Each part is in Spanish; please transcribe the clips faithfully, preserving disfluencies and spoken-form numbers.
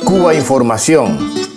Cuba Información.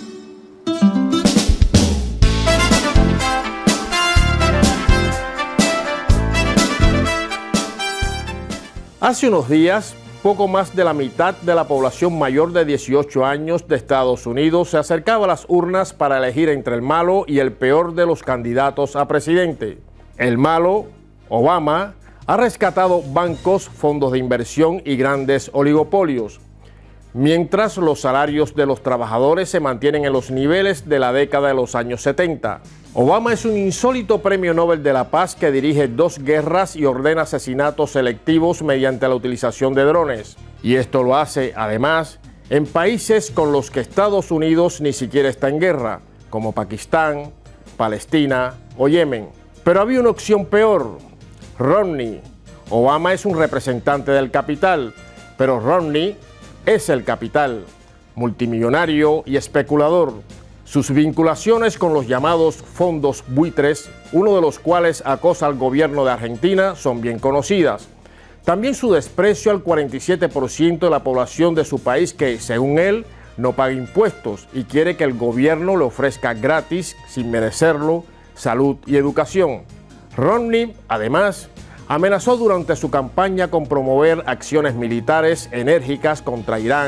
Hace unos días, poco más de la mitad de la población mayor de dieciocho años de Estados Unidos se acercaba a las urnas para elegir entre el malo y el peor de los candidatos a presidente. El malo, Obama, ha rescatado bancos, fondos de inversión y grandes oligopolios, mientras los salarios de los trabajadores se mantienen en los niveles de la década de los años setenta. Obama es un insólito premio Nobel de la Paz que dirige dos guerras y ordena asesinatos selectivos mediante la utilización de drones. Y esto lo hace, además, en países con los que Estados Unidos ni siquiera está en guerra, como Pakistán, Palestina o Yemen. Pero había una opción peor: Romney. Obama es un representante del capital, pero Romney es el capital, multimillonario y especulador. Sus vinculaciones con los llamados fondos buitres, uno de los cuales acosa al gobierno de Argentina, son bien conocidas. También su desprecio al cuarenta y siete por ciento de la población de su país que, según él, no paga impuestos y quiere que el gobierno le ofrezca gratis, sin merecerlo, salud y educación. Romney, además, amenazó durante su campaña con promover acciones militares enérgicas contra Irán,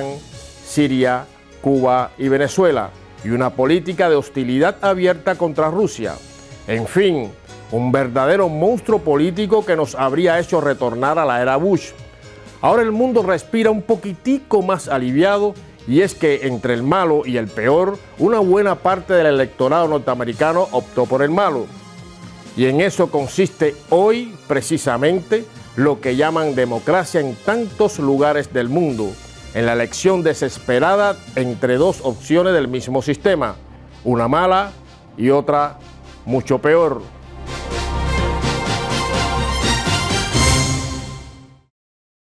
Siria, Cuba y Venezuela, y una política de hostilidad abierta contra Rusia. En fin, un verdadero monstruo político que nos habría hecho retornar a la era Bush. Ahora el mundo respira un poquitico más aliviado, y es que entre el malo y el peor, una buena parte del electorado norteamericano optó por el malo. Y en eso consiste hoy, precisamente, lo que llaman democracia en tantos lugares del mundo, en la elección desesperada entre dos opciones del mismo sistema, una mala y otra mucho peor.